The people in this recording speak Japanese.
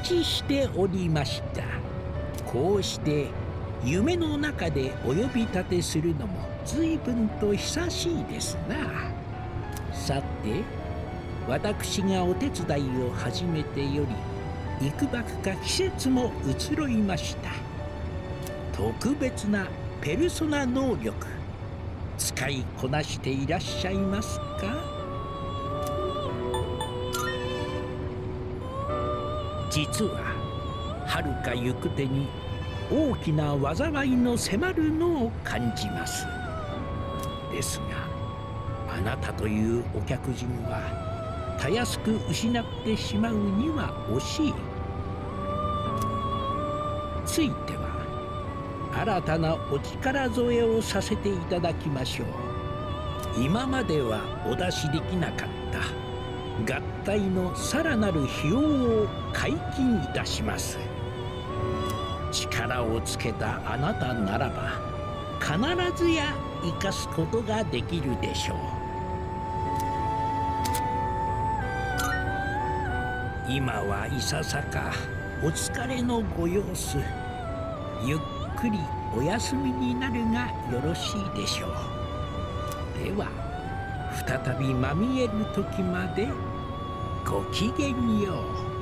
ちしておりました。こうして夢の中でお呼び立てするのも随分と久しいですな。さて、私がお手伝いを始めてより幾ばくか季節も移ろいました。特別なペルソナ能力使いこなしていらっしゃいますか？実は遥か行く手に大きな災いの迫るのを感じます。ですがあなたというお客人はたやすく失ってしまうには惜しい。ついては新たなお力添えをさせていただきましょう。今まではお出しできなかった合体のさらなる費用を解禁いたします。力をつけたあなたならば必ずや生かすことができるでしょう。今はいささかお疲れのご様子。ゆっくりお休みになるがよろしいでしょう。では再びまみえる時までごきげんよう。